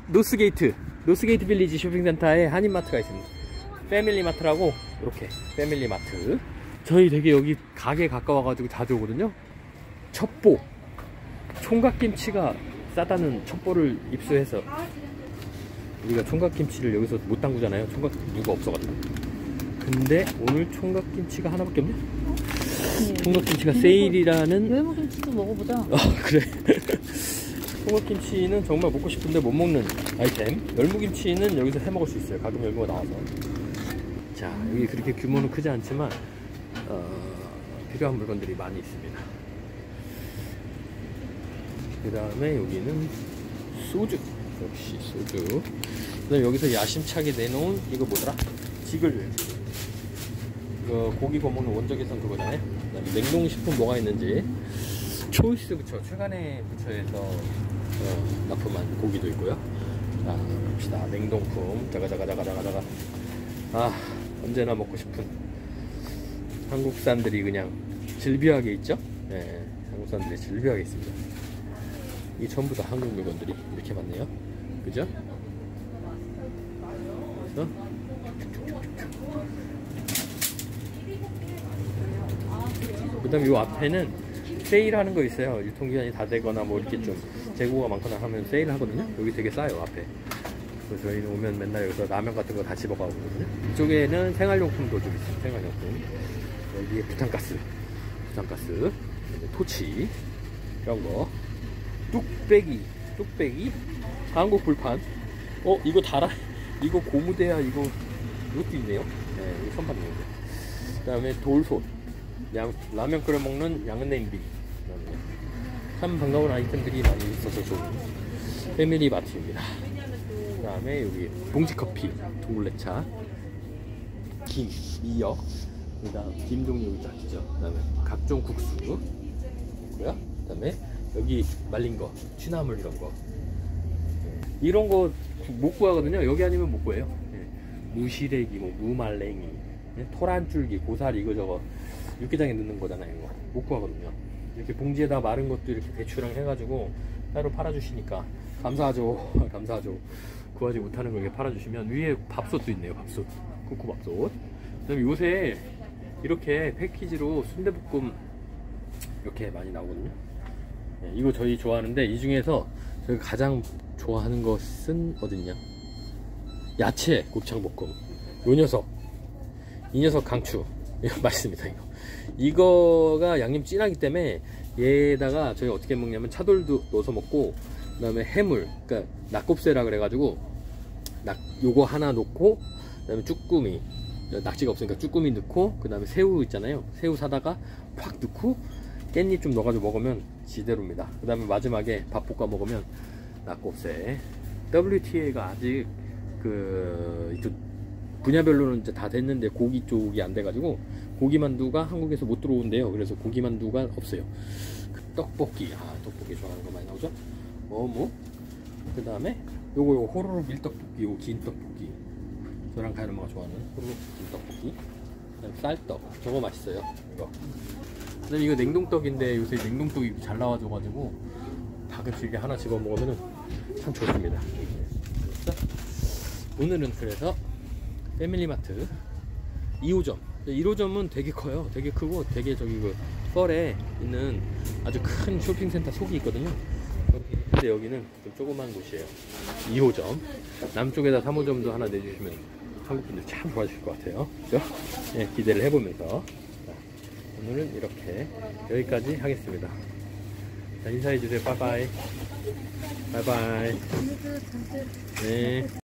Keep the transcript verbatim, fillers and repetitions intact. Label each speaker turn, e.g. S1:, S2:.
S1: 노스게이트 노스게이트 빌리지 쇼핑센터에 한인마트가 있습니다. 패밀리마트라고, 이렇게 패밀리마트. 저희 되게 여기 가게 가까워가지고 자주 오거든요. 첩보, 총각김치가 싸다는 첩보를 입수해서, 우리가 총각김치를 여기서 못 담그잖아요. 총각 누가 없어가지고. 근데 오늘 총각김치가 하나밖에 없네. 네. 총각김치가 세일이라는.
S2: 열무김치도 먹어보자.
S1: 아 그래. 총각김치는 정말 먹고 싶은데 못 먹는 아이템. 열무김치는 여기서 해 먹을 수 있어요. 가끔 열무가 나와서. 자, 여기 그렇게 규모는 크지 않지만 어, 필요한 물건들이 많이 있습니다. 그 다음에 여기는 소주. 역시 소주. 그 다음에 여기서 야심차게 내놓은 이거 뭐더라? 지글. 이거 고기 구워 먹는 원적외선 그거잖아요. 그 다음에 냉동식품 뭐가 있는지. 초이스 부처, 최간의 부처에서 어, 납품한 고기도 있고요. 자, 봅시다. 냉동품. 자가자가자가자가자가. 아, 언제나 먹고 싶은 한국산들이 그냥 질비하게 있죠? 네, 한국산들이 질비하게 있습니다. 이 전부 다 한국 물건들이 이렇게 많네요. 그죠? 그래서 그 다음에 이 앞에는 세일하는 거 있어요. 유통기한이 다 되거나 뭐 이렇게 좀 재고가 많거나 하면 세일 하거든요. 여기 되게 싸요, 앞에. 그래서 저희는 오면 맨날 여기서 라면 같은 거 다 집어가거든요. 이쪽에는 생활용품도 좀 있어요. 생활용품. 여기에 부탄가스, 부탄가스, 토치, 이런 거. 뚝배기, 뚝배기, 한국 불판. 어, 이거 달아? 이거 고무대야, 이거, 이것도 있네요. 네, 이거 처음 봤네요. 그 다음에 돌솥. 양, 라면 끓여 먹는 양은 냄비. 참 반가운 아이템들이 많이 있어서 좋은 패밀리 마트입니다. 그 다음에 여기 봉지커피, 둥글레차, 김, 미역, 그 다음 김 종류 딱 있죠. 그 다음에 각종 국수 있고요. 그 다음에 여기 말린 거, 취나물 이런 거. 이런 거 못 구하거든요. 여기 아니면 못 구해요. 무시래기, 뭐 무말랭이, 토란줄기, 고사리 이거저거 육개장에 넣는 거잖아요. 이거 못 구하거든요. 이렇게 봉지에다 마른 것도 이렇게 대추랑 해가지고 따로 팔아주시니까 감사하죠. 감사하죠. 구하지 못하는 걸 이렇게 팔아주시면. 위에 밥솥도 있네요. 밥솥, 쿠쿠밥솥. 그 다음에 요새 이렇게 패키지로 순대볶음 이렇게 많이 나오거든요. 네, 이거 저희 좋아하는데, 이 중에서 저희가 가장 좋아하는 것은 어딨냐, 야채 곱창볶음. 요 녀석, 이 녀석 강추. 이거 맛있습니다. 이거 이거가 양념 진하기 때문에 얘에다가 저희 어떻게 먹냐면 차돌도 넣어서 먹고, 그 다음에 해물, 그러니까 낙곱새라 그래가지고 낙 요거 하나 넣고, 그 다음에 쭈꾸미, 낙지가 없으니까 쭈꾸미 넣고, 그 다음에 새우 있잖아요. 새우 사다가 팍 넣고 깻잎 좀 넣어가지고 먹으면 지대로입니다. 그 다음에 마지막에 밥 볶아 먹으면 낙곱새. 더블유티에이가 아직 그 이쪽 분야별로는 이제 다 됐는데 고기 쪽이 안 돼가지고 고기만두가 한국에서 못 들어온대요. 그래서 고기만두가 없어요. 그 떡볶이, 아 떡볶이 좋아하는 거 많이 나오죠. 어묵, 그 다음에 요거 요거 호로로 밀떡볶이, 요거 긴 떡볶이. 저랑 가연 엄마가 좋아하는 호로로 긴 떡볶이. 그다음에 쌀떡, 저거 맛있어요. 이거. 그다음에 이거 냉동떡인데 요새 냉동떡이 잘 나와줘가지고 가끔씩 이렇게 하나 집어 먹으면 참 좋습니다. 그래서 오늘은 그래서 패밀리마트 이 호점. 일 호점은 되게 커요. 되게 크고 되게 저기 그 펄에 있는 아주 큰 쇼핑센터 속이 있거든요. 근데 여기는 좀 조그만 곳이에요. 이 호점. 남쪽에다 삼 호점도 하나 내주시면 한국분들 참 좋아하실 것 같아요. 그죠? 네, 기대를 해보면서. 자, 오늘은 이렇게 여기까지 하겠습니다. 자, 인사해주세요. 빠이빠이. 빠이빠이. 네.